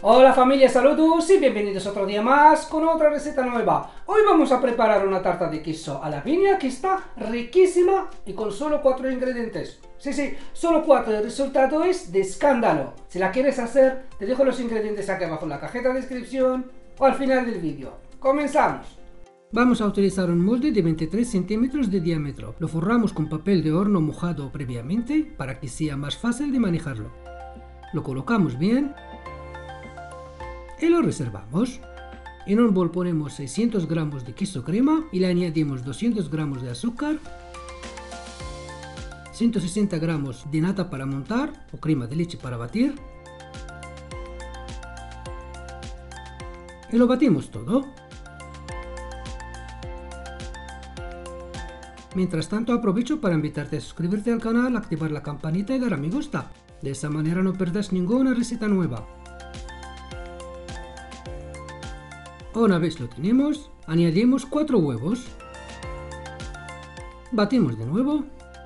Hola familia, saludos y bienvenidos otro día más con otra receta nueva. Hoy vamos a preparar una tarta de queso a la piña que está riquísima y con solo 4 ingredientes. Sí, solo 4, el resultado es de escándalo. Si la quieres hacer, te dejo los ingredientes aquí abajo en la cajeta de descripción o al final del vídeo. ¡Comenzamos! Vamos a utilizar un molde de 23 centímetros de diámetro. Lo forramos con papel de horno mojado previamente para que sea más fácil de manejarlo. Lo colocamos bien y lo reservamos. En un bol ponemos 600 gramos de queso crema y le añadimos 200 gramos de azúcar, 160 gramos de nata para montar o crema de leche para batir y lo batimos todo. Mientras tanto aprovecho para invitarte a suscribirte al canal, activar la campanita y dar a me gusta. De esa manera no perderás ninguna receta nueva. Una vez lo tenemos, añadimos 4 huevos. Batimos de nuevo.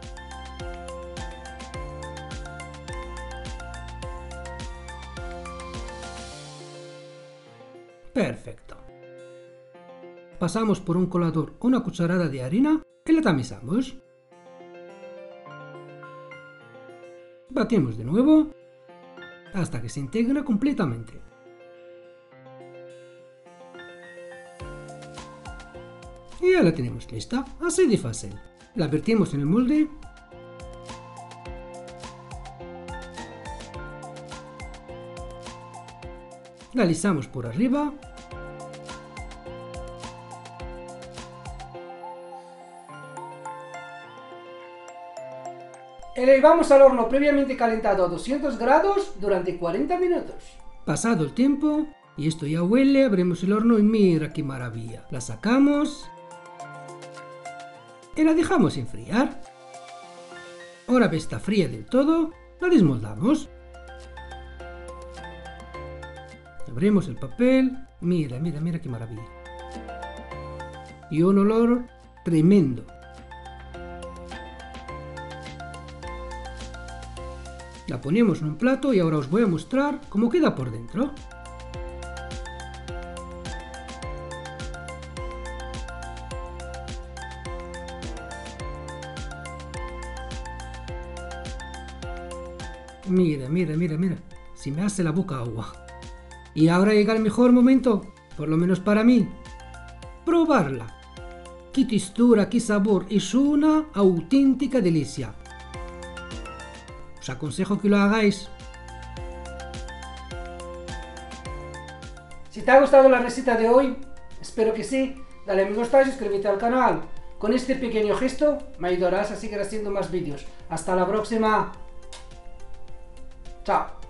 Perfecto. Pasamos por un colador una cucharada de harina y la tamizamos. Batimos de nuevo hasta que se integra completamente. Y ya la tenemos lista, así de fácil. La vertimos en el molde. La alisamos por arriba. Y la llevamos al horno previamente calentado a 200 grados durante 40 minutos. Pasado el tiempo, y esto ya huele, abrimos el horno y mira qué maravilla. La sacamos y la dejamos enfriar. Ahora que está fría del todo, la desmoldamos. Abrimos el papel, mira qué maravilla. Y un olor tremendo. La ponemos en un plato y ahora os voy a mostrar cómo queda por dentro. Mira, se me hace la boca agua. Y ahora llega el mejor momento, por lo menos para mí, probarla. Qué textura, qué sabor, es una auténtica delicia. Os aconsejo que lo hagáis. Si te ha gustado la receta de hoy, espero que sí, dale a me gusta y suscríbete al canal. Con este pequeño gesto me ayudarás a seguir haciendo más vídeos. Hasta la próxima. Chao.